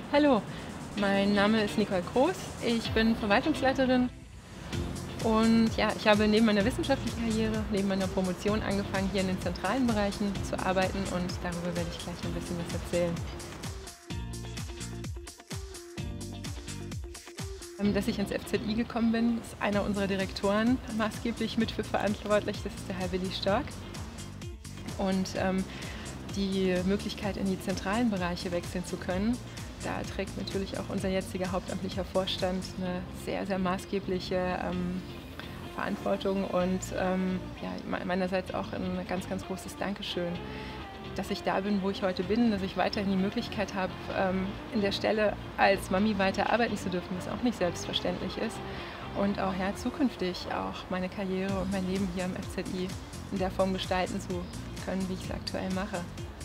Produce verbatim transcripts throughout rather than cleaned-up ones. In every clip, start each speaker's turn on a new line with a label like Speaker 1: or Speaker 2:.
Speaker 1: Hallo, mein Name ist Nicole Groß. Ich bin Verwaltungsleiterin und ja, ich habe neben meiner wissenschaftlichen Karriere, neben meiner Promotion angefangen, hier in den zentralen Bereichen zu arbeiten und darüber werde ich gleich ein bisschen was erzählen. Ähm, Dass ich ins F Z I gekommen bin, ist einer unserer Direktoren maßgeblich mit für verantwortlich, das ist der Herr Willi Stork. Und ähm, die Möglichkeit, in die zentralen Bereiche wechseln zu können, da trägt natürlich auch unser jetziger hauptamtlicher Vorstand eine sehr, sehr maßgebliche ähm, Verantwortung und ähm, ja, meinerseits auch ein ganz, ganz großes Dankeschön, dass ich da bin, wo ich heute bin, dass ich weiterhin die Möglichkeit habe, ähm, in der Stelle als Mami weiter arbeiten zu dürfen, was auch nicht selbstverständlich ist. Und auch ja, zukünftig auch meine Karriere und mein Leben hier am F Z I in der Form gestalten zu können, wie ich es aktuell mache.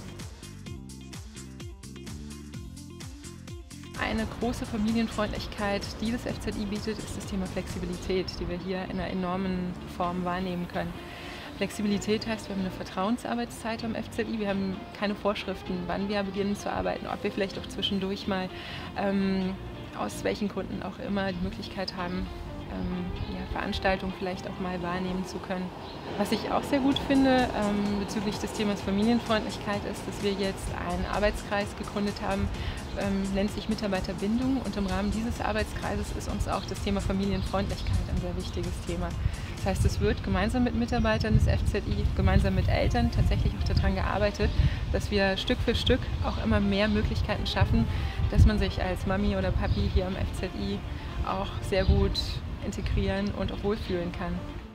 Speaker 1: Eine große Familienfreundlichkeit, die das F Z I bietet, ist das Thema Flexibilität, die wir hier in einer enormen Form wahrnehmen können. Flexibilität heißt, wir haben eine Vertrauensarbeitszeit am F Z I, wir haben keine Vorschriften, wann wir beginnen zu arbeiten, ob wir vielleicht auch zwischendurch mal, ähm, aus welchen Gründen auch immer, die Möglichkeit haben, ähm, ja, Veranstaltungen vielleicht auch mal wahrnehmen zu können. Was ich auch sehr gut finde ähm, bezüglich des Themas Familienfreundlichkeit ist, dass wir jetzt einen Arbeitskreis gegründet haben, ähm, nennt sich Mitarbeiterbindung, und im Rahmen dieses Arbeitskreises ist uns auch das Thema Familienfreundlichkeit ein sehr wichtiges Thema. Das heißt, es wird gemeinsam mit Mitarbeitern des F Z I, gemeinsam mit Eltern tatsächlich auch daran gearbeitet, dass wir Stück für Stück auch immer mehr Möglichkeiten schaffen, dass man sich als Mami oder Papi hier am F Z I auch sehr gut integrieren und auch wohlfühlen kann.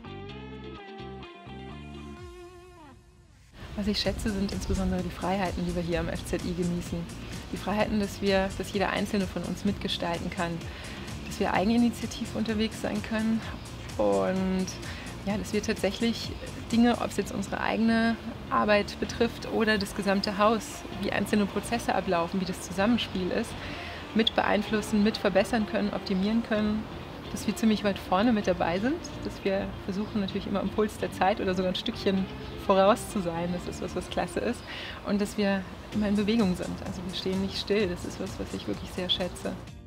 Speaker 1: Was ich schätze, sind insbesondere die Freiheiten, die wir hier am F Z I genießen. Die Freiheiten, dass wir, dass jeder Einzelne von uns mitgestalten kann, dass wir eigeninitiativ unterwegs sein können und ja, dass wir tatsächlich Dinge, ob es jetzt unsere eigene Arbeit betrifft oder das gesamte Haus, wie einzelne Prozesse ablaufen, wie das Zusammenspiel ist, mit beeinflussen, mit verbessern können, optimieren können, dass wir ziemlich weit vorne mit dabei sind, dass wir versuchen natürlich immer am Puls der Zeit oder sogar ein Stückchen voraus zu sein, das ist was, was klasse ist, und dass wir immer in Bewegung sind, also wir stehen nicht still, das ist was, was ich wirklich sehr schätze.